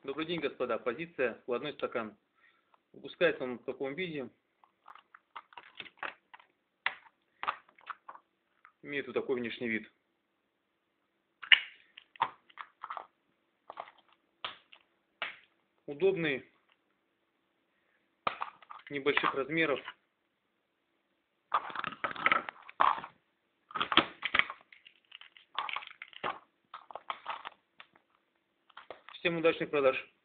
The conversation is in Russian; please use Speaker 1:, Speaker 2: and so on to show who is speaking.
Speaker 1: Добрый день, господа. Позиция складной стакан. Выпускается он в таком виде. Имеет вот такой внешний вид. Удобный, небольших размеров. Всем удачных продаж!